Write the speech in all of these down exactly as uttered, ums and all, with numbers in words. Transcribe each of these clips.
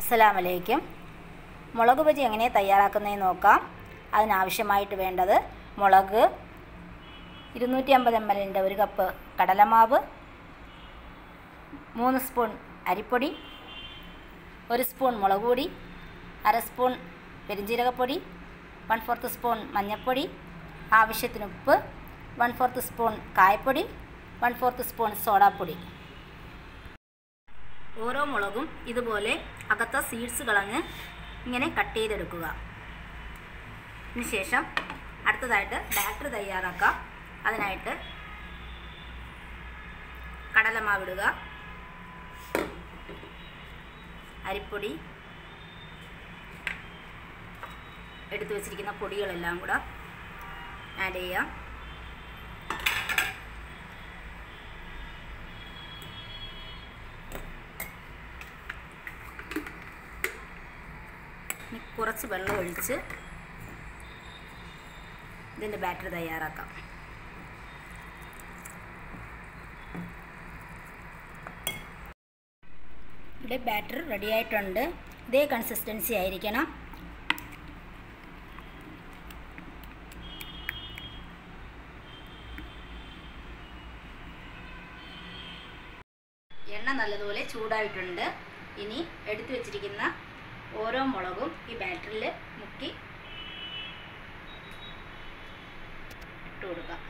അസ്സലാമു അലൈക്കും. മുളക് ബജി എങ്ങനെ തയ്യാറാക്കുന്നതെന്ന് നോക്കാം. അതിനാവശ്യമായിട്ട് വേണ്ടത് മുളക്, ഇരുന്നൂറ്റി അമ്പത് എം എല്ലിൻ്റെ ഒരു കപ്പ് കടലമാവ്, മൂന്ന് സ്പൂൺ അരിപ്പൊടി, ഒരു സ്പൂൺ മുളക് പൊടി, അര സ്പൂൺ പെരിഞ്ജീരകപ്പൊടി, വൺ ഫോർത്ത് സ്പൂൺ മഞ്ഞൾപ്പൊടി, ആവശ്യത്തിന് ഉപ്പ്, വൺ ഫോർത്ത് സ്പൂൺ കായപ്പൊടി, വൺ ഫോർത്ത് സ്പൂൺ സോഡാപ്പൊടി. ഓരോ മുളകും ഇതുപോലെ അകത്ത സീഡ്സ് കളഞ്ഞ് ഇങ്ങനെ കട്ട് ചെയ്തെടുക്കുക. അതിനുശേഷം അടുത്തതായിട്ട് ബാറ്റർ തയ്യാറാക്കാം. അതിനായിട്ട് കടലമാവിടുക, അരിപ്പൊടി, എടുത്തു വച്ചിരിക്കുന്ന പൊടികളെല്ലാം കൂടെ ആഡ് ചെയ്യാം. കുറച്ച് വെള്ളം ഒഴിച്ച് ഇതിൻ്റെ ബാറ്റർ തയ്യാറാക്കാം. ഇവിടെ ബാറ്റർ റെഡി ആയിട്ടുണ്ട്. ഇതേ കൺസിസ്റ്റൻസി ആയിരിക്കണം. എണ്ണ നല്ലതുപോലെ ചൂടായിട്ടുണ്ട്. ഇനി എടുത്തു വച്ചിരിക്കുന്ന ഓരോ മുളകും ഈ ബാറ്ററിൽ മുക്കി ഇട്ട് കൊടുക്കാം.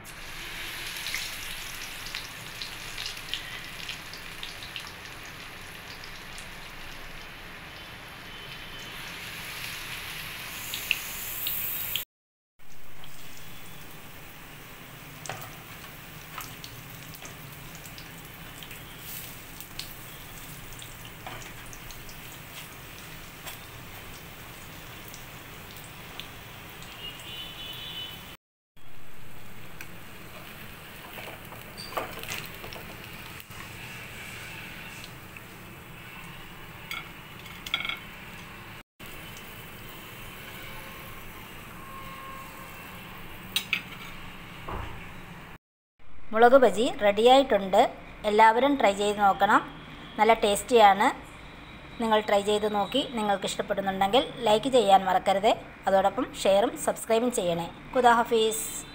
മുളക് ബജി റെഡിയായിട്ടുണ്ട്. എല്ലാവരും ട്രൈ ചെയ്ത് നോക്കണം. നല്ല ടേസ്റ്റിയാണ്. നിങ്ങൾ ട്രൈ ചെയ്ത് നോക്കി നിങ്ങൾക്ക് ഇഷ്ടപ്പെടുന്നുണ്ടെങ്കിൽ ലൈക്ക് ചെയ്യാൻ മറക്കരുത്. അതോടൊപ്പം ഷെയറും സബ്സ്ക്രൈബും ചെയ്യണേ. ഖുദാ ഹഫീസ്.